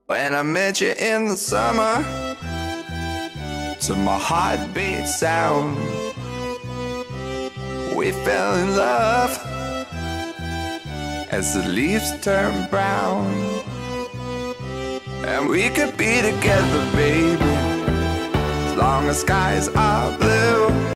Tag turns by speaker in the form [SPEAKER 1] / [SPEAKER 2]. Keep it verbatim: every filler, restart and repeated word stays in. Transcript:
[SPEAKER 1] When I met you in the summer, to my heartbeat sound, we fell in love as the leaves turn brown. And we could be together, baby, as long as skies are blue.